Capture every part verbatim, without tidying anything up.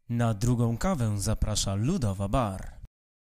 Na drugą kawę zaprasza Ludowa Bar.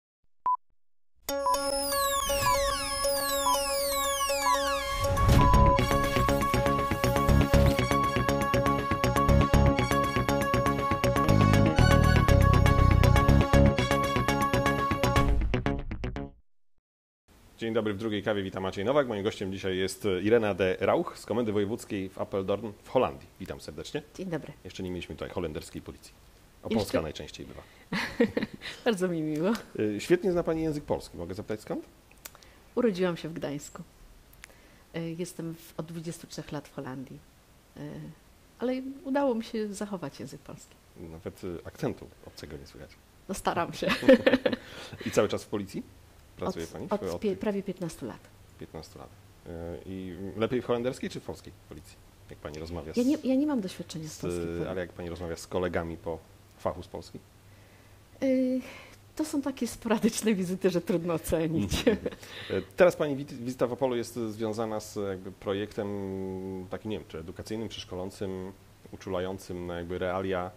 Dzień dobry, w drugiej kawie witam Maciej Nowak. Moim gościem dzisiaj jest Irena de Rauch z Komendy Wojewódzkiej w Apeldoorn w Holandii. Witam serdecznie. Dzień dobry. Jeszcze nie mieliśmy tutaj holenderskiej policji. O, Jeszcze... Polska najczęściej bywa. Bardzo mi miło. Świetnie zna Pani język polski. Mogę zapytać skąd? Urodziłam się w Gdańsku. Jestem od dwudziestu trzech lat w Holandii. Ale udało mi się zachować język polski. Nawet akcentu obcego nie słychać. No staram się. I cały czas w policji? Pracuje od, Pani? Od, od pie, prawie piętnastu lat. piętnastu lat. I lepiej w holenderskiej czy w polskiej policji? Jak Pani rozmawia z... Ja nie, ja nie mam doświadczenia z, z polskiej policji. Ale jak Pani rozmawia z kolegami po fachu z Polski? Y, to są takie sporadyczne wizyty, że trudno ocenić. Teraz Pani wizyta w Opolu jest związana z jakby projektem takim, nie wiem, czy edukacyjnym, czy szkolącym, uczulającym na jakby realia,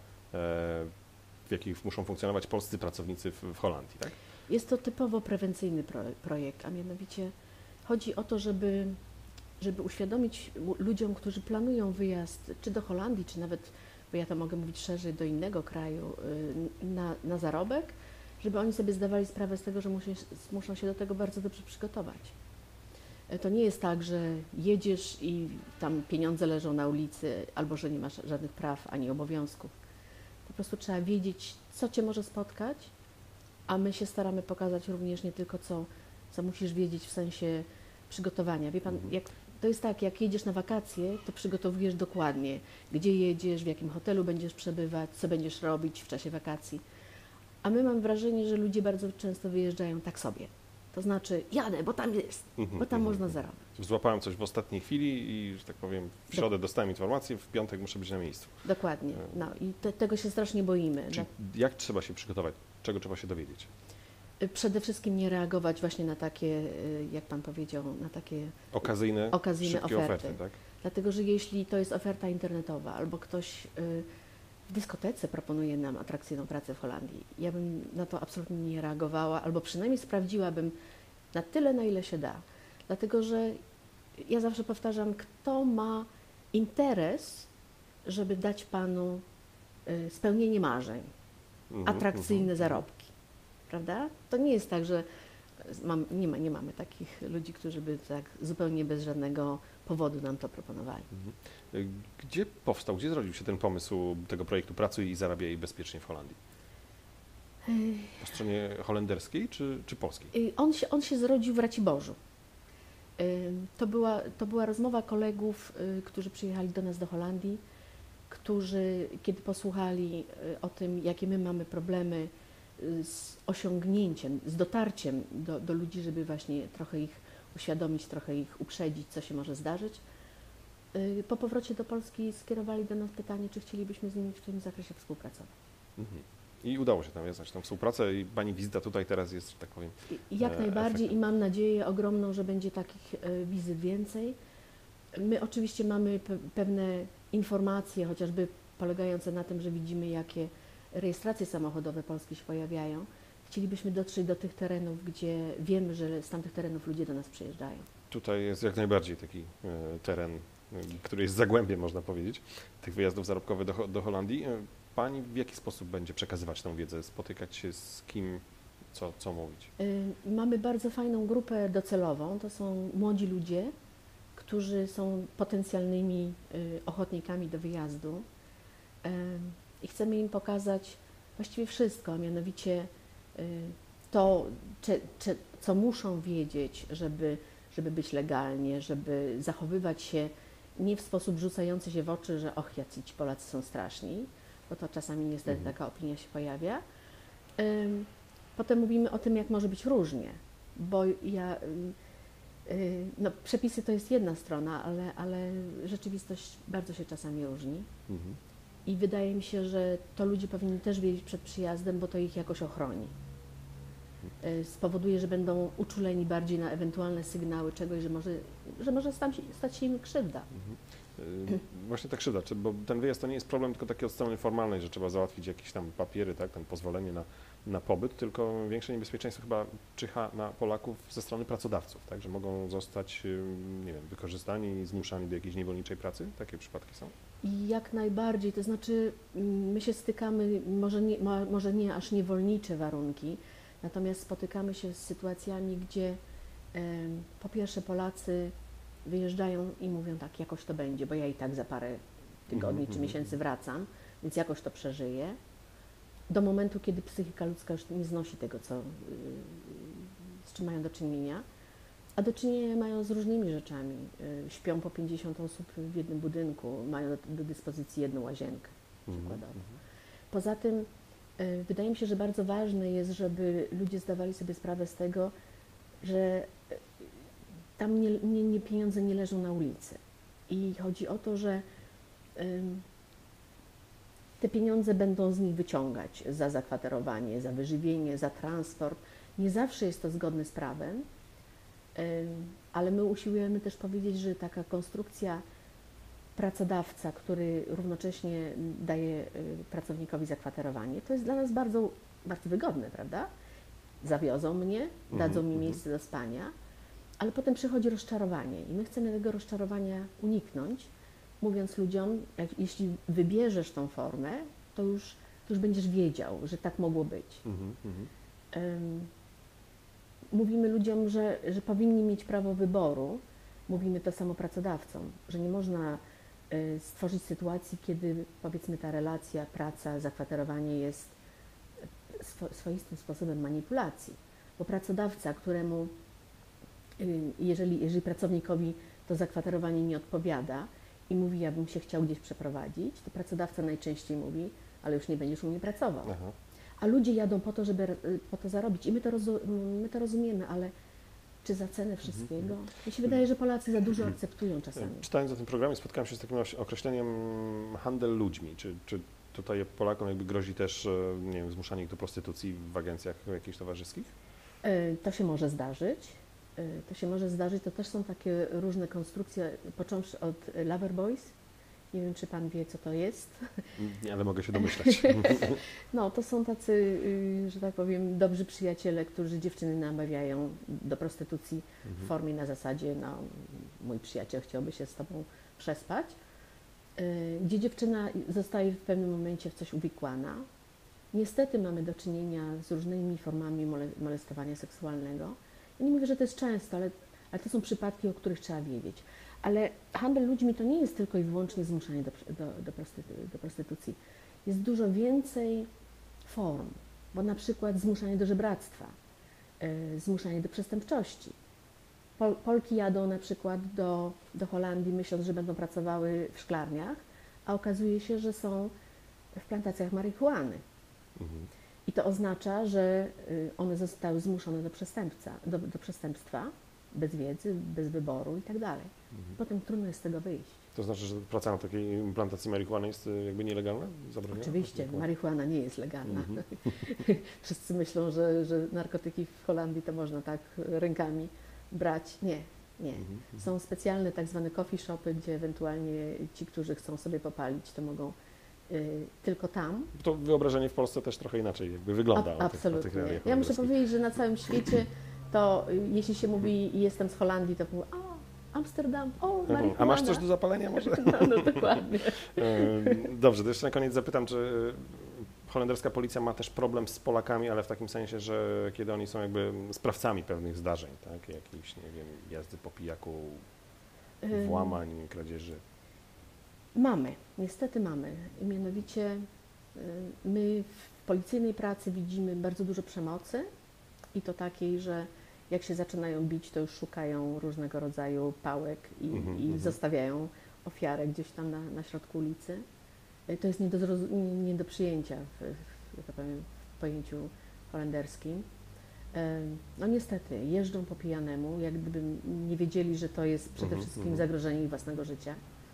w jakich muszą funkcjonować polscy pracownicy w, w Holandii, tak? Jest to typowo prewencyjny pro, projekt, a mianowicie chodzi o to, żeby, żeby uświadomić ludziom, którzy planują wyjazd czy do Holandii, czy nawet, bo ja to mogę mówić szerzej, do innego kraju na, na zarobek, żeby oni sobie zdawali sprawę z tego, że muszą, muszą się do tego bardzo dobrze przygotować. To nie jest tak, że jedziesz i tam pieniądze leżą na ulicy, albo że nie masz żadnych praw ani obowiązków. Po prostu trzeba wiedzieć, co Cię może spotkać, a my się staramy pokazać również nie tylko, co, co musisz wiedzieć w sensie przygotowania. Wie Pan, jak, to jest tak, jak jedziesz na wakacje, to przygotowujesz dokładnie, gdzie jedziesz, w jakim hotelu będziesz przebywać, co będziesz robić w czasie wakacji. A my mam wrażenie, że ludzie bardzo często wyjeżdżają tak sobie. To znaczy, jadę, bo tam jest, bo tam można zarobić. Złapałem coś w ostatniej chwili i, że tak powiem, w środę Do... dostałem informację, w piątek muszę być na miejscu. Dokładnie. No i te, tego się strasznie boimy. Czyli jak trzeba się przygotować? Czego trzeba się dowiedzieć? Przede wszystkim nie reagować właśnie na takie, jak Pan powiedział, na takie okazyjne, okazyjne oferty. oferty, tak? Dlatego, że jeśli to jest oferta internetowa albo ktoś w dyskotece proponuje nam atrakcyjną pracę w Holandii, ja bym na to absolutnie nie reagowała, albo przynajmniej sprawdziłabym na tyle, na ile się da. Dlatego, że ja zawsze powtarzam, kto ma interes, żeby dać Panu spełnienie marzeń, atrakcyjne zarobki, prawda? To nie jest tak, że mam, nie, ma, nie mamy takich ludzi, którzy by tak zupełnie bez żadnego powodu nam to proponowali. Gdzie powstał, gdzie zrodził się ten pomysł tego projektu Pracuj i zarabiaj bezpiecznie w Holandii? Po stronie holenderskiej czy, czy polskiej? On się, on się zrodził w Raciborzu. To była, to była rozmowa kolegów, którzy przyjechali do nas do Holandii, którzy, kiedy posłuchali o tym, jakie my mamy problemy z osiągnięciem, z dotarciem do, do ludzi, żeby właśnie trochę ich uświadomić, trochę ich uprzedzić, co się może zdarzyć. Po powrocie do Polski skierowali do nas pytanie, czy chcielibyśmy z nimi w tym zakresie współpracować. Mhm. I udało się nawiązać tą współpracę i Pani wizyta tutaj teraz jest, że tak powiem, I, Jak e, najbardziej efektem. I mam nadzieję ogromną, że będzie takich wizyt więcej. My oczywiście mamy pe pewne informacje, chociażby polegające na tym, że widzimy, jakie rejestracje samochodowe polskie się pojawiają. Chcielibyśmy dotrzeć do tych terenów, gdzie wiemy, że z tamtych terenów ludzie do nas przyjeżdżają. Tutaj jest jak najbardziej taki e, teren, e, który jest zagłębiem, można powiedzieć, tych wyjazdów zarobkowych do, do Holandii. E, Pani w jaki sposób będzie przekazywać tę wiedzę, spotykać się z kim, co, co mówić? Y, mamy bardzo fajną grupę docelową, to są młodzi ludzie, którzy są potencjalnymi y, ochotnikami do wyjazdu y, i chcemy im pokazać właściwie wszystko, a mianowicie y, to, czy, czy, co muszą wiedzieć, żeby, żeby być legalnie, żeby zachowywać się nie w sposób rzucający się w oczy, że och, jacy ci Polacy są straszni, bo to czasami niestety mhm. taka opinia się pojawia. Ym, potem mówimy o tym, jak może być różnie, bo ja, yy, no, przepisy to jest jedna strona, ale, ale rzeczywistość bardzo się czasami różni. Mhm. I wydaje mi się, że to ludzie powinni też wiedzieć przed przyjazdem, bo to ich jakoś ochroni. Yy, spowoduje, że będą uczuleni bardziej na ewentualne sygnały czegoś, że może, że może stać się im krzywda. Mhm. Yy, Właśnie ta krzywda, czy, bo ten wyjazd to nie jest problem tylko taki od strony formalnej, że trzeba załatwić jakieś tam papiery, tak, tam pozwolenie na, na pobyt, tylko większe niebezpieczeństwo chyba czyha na Polaków ze strony pracodawców, tak, że mogą zostać, yy, nie wiem, wykorzystani i zmuszani do jakiejś niewolniczej pracy? Takie przypadki są? I jak najbardziej, to znaczy mm, my się stykamy, może nie, mo- może nie aż niewolnicze warunki, natomiast spotykamy się z sytuacjami, gdzie em, po pierwsze Polacy wyjeżdżają i mówią tak, jakoś to będzie, bo ja i tak za parę tygodni Mhm, czy mhm. miesięcy wracam, więc jakoś to przeżyję. Do momentu, kiedy psychika ludzka już nie znosi tego, co, y, z czym mają do czynienia, a do czynienia mają z różnymi rzeczami. Y, Śpią po pięćdziesiąt osób w jednym budynku, mają do, do dyspozycji jedną łazienkę przykładowo. Mhm. Poza tym y, wydaje mi się, że bardzo ważne jest, żeby ludzie zdawali sobie sprawę z tego, że y, tam nie, nie, nie pieniądze nie leżą na ulicy. I chodzi o to, że ym, te pieniądze będą z nich wyciągać za zakwaterowanie, za wyżywienie, za transport. Nie zawsze jest to zgodne z prawem, ym, ale my usiłujemy też powiedzieć, że taka konstrukcja pracodawca, który równocześnie daje y, pracownikowi zakwaterowanie, to jest dla nas bardzo, bardzo wygodne, prawda? Zawiozą mnie, dadzą mi mhm. miejsce do spania, ale potem przychodzi rozczarowanie i my chcemy tego rozczarowania uniknąć, mówiąc ludziom, jak, jeśli wybierzesz tą formę, to już, to już będziesz wiedział, że tak mogło być. Mhm, mhm. Ym, Mówimy ludziom, że, że powinni mieć prawo wyboru, mówimy to samo pracodawcom, że nie można y, stworzyć sytuacji, kiedy powiedzmy ta relacja, praca, zakwaterowanie jest swo, swoistym sposobem manipulacji, bo pracodawca, któremu y, jeżeli, jeżeli pracownikowi to zakwaterowanie nie odpowiada i mówi, ja bym się chciał gdzieś przeprowadzić, to pracodawca najczęściej mówi, ale już nie będziesz u mnie pracował. Aha. A ludzie jadą po to, żeby y, po to zarobić i my to, rozu, my to rozumiemy, ale czy za cenę wszystkiego? Mi się wydaje, że Polacy za dużo akceptują czasami. Czytając o tym programie, spotkałem się z takim oś- określeniem handel ludźmi. Czy, czy tutaj Polakom jakby grozi też, e, nie wiem, zmuszanie ich do prostytucji w agencjach jakichś towarzyskich? Y, To się może zdarzyć. Y, To się może zdarzyć. To też są takie różne konstrukcje, począwszy od Loverboys. Nie wiem, czy Pan wie, co to jest. Nie, ale mogę się domyślać. No, to są tacy, y, że tak powiem, dobrzy przyjaciele, którzy dziewczyny namawiają do prostytucji w formie na zasadzie, no, mój przyjaciel chciałby się z Tobą przespać, y, gdzie dziewczyna zostaje w pewnym momencie w coś uwikłana. Niestety mamy do czynienia z różnymi formami mole- molestowania seksualnego. Ja nie mówię, że to jest często, ale, ale to są przypadki, o których trzeba wiedzieć. Ale handel ludźmi to nie jest tylko i wyłącznie zmuszanie do, do, do, prostytu- do prostytucji. Jest dużo więcej form, bo na przykład zmuszanie do żebractwa, y, zmuszanie do przestępczości. Pol, Polki jadą na przykład do, do Holandii, myśląc, że będą pracowały w szklarniach, a okazuje się, że są w plantacjach marihuany. Mhm. I to oznacza, że y, one zostały zmuszone do, przestępca, do, do przestępstwa, bez wiedzy, bez wyboru i tak dalej. Mhm. Potem trudno jest z tego wyjść. To znaczy, że praca na takiej plantacji marihuany jest e, jakby nielegalna? Zabroniona? Oczywiście, marihuana nie jest legalna. Mhm. Wszyscy myślą, że, że narkotyki w Holandii to można tak rękami brać. Nie, nie. Mhm, mhm. Są specjalne tak zwane coffee shopy, gdzie ewentualnie ci, którzy chcą sobie popalić, to mogą y, tylko tam. To wyobrażenie w Polsce też trochę inaczej jakby wygląda. A, o tych- o tych absolutnie. realiach Ja muszę holenderskich. powiedzieć, że na całym świecie to y, jeśli się mówi jestem z Holandii, to mówi a Amsterdam, o Mhm. marihuana. A masz coś do zapalenia może? No, no dokładnie. Em, Dobrze, to jeszcze na koniec zapytam, czy holenderska policja ma też problem z Polakami, ale w takim sensie, że kiedy oni są jakby sprawcami pewnych zdarzeń, tak? Jakiejś, nie wiem, jazdy po pijaku, Ym, włamań, kradzieży. Mamy, niestety mamy. I mianowicie y, my w policyjnej pracy widzimy bardzo dużo przemocy i to takiej, że jak się zaczynają bić, to już szukają różnego rodzaju pałek i, Mhm, i mhm. zostawiają ofiarę gdzieś tam na, na środku ulicy. Y, To jest nie do, zrozu- nie, nie do przyjęcia w, w, że tak powiem, w pojęciu holenderskim. Y, No niestety, jeżdżą po pijanemu, jak gdyby nie wiedzieli, że to jest przede Mhm, wszystkim mhm. zagrożenie ich własnego życia.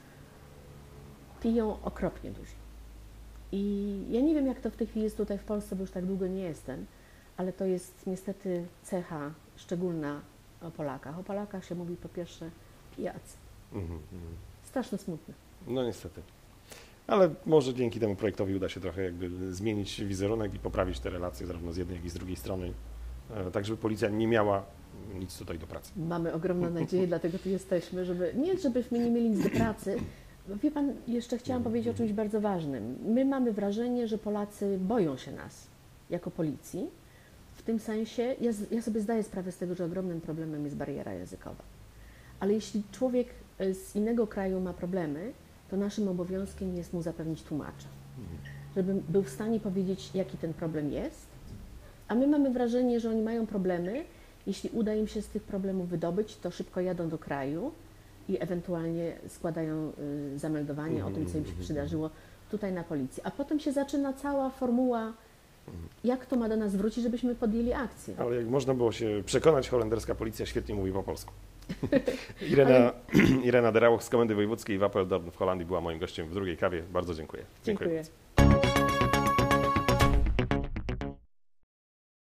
Piją okropnie dużo. I ja nie wiem, jak to w tej chwili jest tutaj w Polsce, bo już tak długo nie jestem, ale to jest niestety cecha szczególna o Polakach. O Polakach się mówi po pierwsze pijacy. Mhm, mhm. strasznie smutne. No niestety. Ale może dzięki temu projektowi uda się trochę jakby zmienić wizerunek i poprawić te relacje zarówno z jednej, jak i z drugiej strony, tak żeby policja nie miała nic tutaj do pracy. Mamy ogromną nadzieję, dlatego tu jesteśmy, żeby nie żebyśmy nie mieli nic do pracy. Wie pan, jeszcze chciałam powiedzieć o czymś bardzo ważnym. My mamy wrażenie, że Polacy boją się nas jako policji. W tym sensie, ja, ja sobie zdaję sprawę z tego, że ogromnym problemem jest bariera językowa. Ale jeśli człowiek z innego kraju ma problemy, to naszym obowiązkiem jest mu zapewnić tłumacza, żeby był w stanie powiedzieć, jaki ten problem jest. A my mamy wrażenie, że oni mają problemy. Jeśli uda im się z tych problemów wydobyć, to szybko jadą do kraju i ewentualnie składają y, zameldowanie o tym, co im się przydarzyło tutaj na policji. A potem się zaczyna cała formuła, jak to ma do nas wrócić, żebyśmy podjęli akcję. Ale jak można było się przekonać, holenderska policja świetnie mówi po polsku. Irena, Ale... Irena Derauch z Komendy Wojewódzkiej w Apeldoorn w Holandii była moim gościem w drugiej kawie. Bardzo dziękuję. Dziękuję. dziękuję.